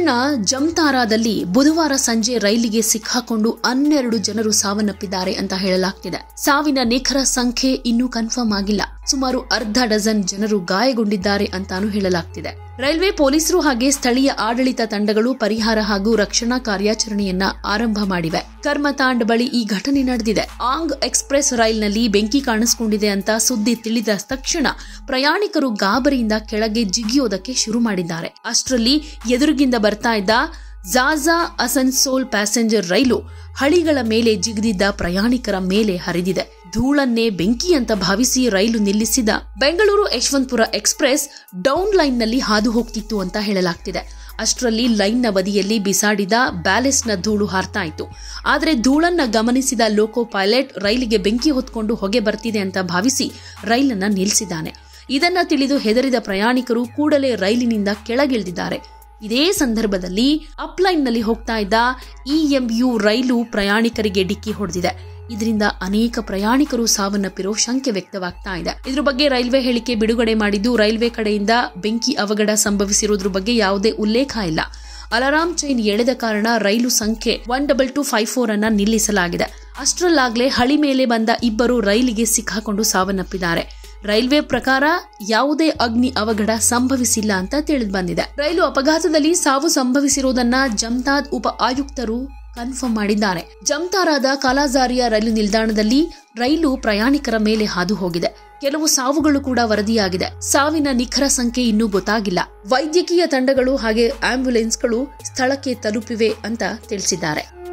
ಜಾರ್ಖಂಡ್ನ ಜಮ್ತಾರಾದಲ್ಲಿ ಬುಧವಾರ ಸಂಜೆ ರೈಲಿಗೆ ಸಿಕ್ಕಾಕೊಂಡು 12 ಜನರು ಸಾವನ್ನಪ್ಪಿದ್ದಾರೆ ಅಂತ ಹೇಳಲಾಗ್ತಿದೆ. ಸಾವಿನ ನಿಖರ ಸಂಖ್ಯೆ ಇನ್ನೂ ಕನ್ಫರ್ಮ್ ಆಗಿಲ್ಲ. ಸುಮಾರು ಅರ್ಧ ಡಜನ್ ಜನರು ಗಾಯಗೊಂಡಿದ್ದಾರೆ ಅಂತಾನೂ ಹೇಳಲಾಗ್ತಿದೆ. ರೈಲ್ವೆ ಪೊಲೀಸರು ಹಾಗೆ ಸ್ಥಳೀಯ ಆಡಳಿತ ತಂಡಗಳು ಪರಿಹಾರ ಹಾಗೂ ರಕ್ಷಣಾ ಕಾರ್ಯಾಚರಣೆಯನ್ನ ಆರಂಭ ಮಾಡಿವೆ. ಕರ್ಮತಾಂಡ್ ಬಳಿ ಈ ಘಟನೆ ನಡೆದಿದೆ. ಆಂಗ್ ಎಕ್ಸ್ಪ್ರೆಸ್ ರೈಲ್ನಲ್ಲಿ ಬೆಂಕಿ ಕಾಣಿಸಿಕೊಂಡಿದೆ ಅಂತ ಸುದ್ದಿ ತಿಳಿದ ತಕ್ಷಣ ಪ್ರಯಾಣಿಕರು ಗಾಬರಿಯಿಂದ ಕೆಳಗೆ ಜಿಗಿಯೋದಕ್ಕೆ ಶುರು ಮಾಡಿದ್ದಾರೆ. ಅಷ್ಟರಲ್ಲಿ ಎದುರಿಗಿಂದ ಬರ್ತಾ ಇದ್ದ ಝಾಝಾ ಅಸನ್ಸೋಲ್ ಪ್ಯಾಸೆಂಜರ್ ರೈಲು ಹಳಿಗಳ ಮೇಲೆ ಜಿಗಿದಿದ್ದ ಪ್ರಯಾಣಿಕರ ಮೇಲೆ ಹರಿದಿದೆ. ಧೂಳನ್ನೇ ಬೆಂಕಿ ಅಂತ ಭಾವಿಸಿ ರೈಲು ನಿಲ್ಲಿಸಿದ ಬೆಂಗಳೂರು ಯಶವಂತಪುರ ಎಕ್ಸ್ಪ್ರೆಸ್ ಡೌನ್ ಲೈನ್ನಲ್ಲಿ ಹಾದು ಹೋಗ್ತಿತ್ತು ಅಂತ ಹೇಳಲಾಗ್ತಿದೆ. ಅಷ್ಟರಲ್ಲಿ ಲೈನ್ನ ಬದಿಯಲ್ಲಿ ಬಿಸಾಡಿದ ಬ್ಯಾಲೆಸ್ಟ್ನ ಧೂಳು ಹಾರ್ತಾ ಇತ್ತು. ಆದರೆ ಧೂಳನ್ನ ಗಮನಿಸಿದ ಲೋಕೋ ಪೈಲಟ್ ರೈಲಿಗೆ ಬೆಂಕಿ ಹೊತ್ಕೊಂಡು ಹೊಗೆ ಬರ್ತಿದೆ ಅಂತ ಭಾವಿಸಿ ರೈಲನ್ನ ನಿಲ್ಲಿಸಿದ್ದಾನೆ. ಇದನ್ನ ತಿಳಿದು ಹೆದರಿದ ಪ್ರಯಾಣಿಕರು ಕೂಡಲೇ ರೈಲಿನಿಂದ ಕೆಳಗಿಳಿದಿದ್ದಾರೆ. ಇದೇ ಸಂದರ್ಭದಲ್ಲಿ ಅಪ್ಲೈನ್ನಲ್ಲಿ ಹೋಗ್ತಾ ಇದ್ದ EMU ರೈಲು ಪ್ರಯಾಣಿಕರಿಗೆ ಡಿಕ್ಕಿ ಹೊಡೆದಿದೆ. ಇದರಿಂದ ಅನೇಕ ಪ್ರಯಾಣಿಕರು ಸಾವನ್ನಪ್ಪಿರೋ ಶಂಕೆ ವ್ಯಕ್ತವಾಗ್ತಾ ಇದೆ. ಇದ್ರ ಬಗ್ಗೆ ರೈಲ್ವೆ ಹೇಳಿಕೆ ಬಿಡುಗಡೆ ಮಾಡಿದ್ದು, ರೈಲ್ವೆ ಕಡೆಯಿಂದ ಬೆಂಕಿ ಅವಘಡ ಸಂಭವಿಸಿರುವುದ್ರ ಬಗ್ಗೆ ಯಾವುದೇ ಉಲ್ಲೇಖ ಇಲ್ಲ. ಅಲಾರಾಂ ಚೈನ್ ಎಳೆದ ಕಾರಣ ರೈಲು ಸಂಖ್ಯೆ 12254 ಅನ್ನ ನಿಲ್ಲಿಸಲಾಗಿದೆ. ಅಷ್ಟರಲ್ಲಾಗ್ಲೇ ಹಳಿ ಮೇಲೆ ಬಂದ ಇಬ್ಬರು ರೈಲಿಗೆ ಸಿಕ್ಕಾಕೊಂಡು ಸಾವನ್ನಪ್ಪಿದ್ದಾರೆ. ರೈಲ್ವೆ ಪ್ರಕಾರ ಯಾವುದೇ ಅಗ್ನಿ ಅವಘಡ ಸಂಭವಿಸಿಲ್ಲ ಅಂತ ತಿಳಿದು ಬಂದಿದೆ. ರೈಲು ಅಪಘಾತದಲ್ಲಿ ಸಾವು ಸಂಭವಿಸಿರುವುದನ್ನ ಜಮ್ತಾದ್ ಉಪ ಆಯುಕ್ತರು ಕನ್ಫರ್ಮ್ ಮಾಡಿದ್ದಾರೆ. ಜಮ್ತಾರಾದ ಕಾಲಾಜಾರಿಯಾ ರೈಲು ನಿಲ್ದಾಣದಲ್ಲಿ ರೈಲು ಪ್ರಯಾಣಿಕರ ಮೇಲೆ ಹಾದು ಹೋಗಿದೆ. ಕೆಲವು ಸಾವುಗಳು ಕೂಡ ವರದಿಯಾಗಿದೆ. ಸಾವಿನ ನಿಖರ ಸಂಖ್ಯೆ ಇನ್ನೂ ಗೊತ್ತಾಗಿಲ್ಲ. ವೈದ್ಯಕೀಯ ತಂಡಗಳು ಹಾಗೆ ಆಂಬ್ಯುಲೆನ್ಸ್ಗಳು ಸ್ಥಳಕ್ಕೆ ತಲುಪಿವೆ ಅಂತ ತಿಳಿಸಿದ್ದಾರೆ.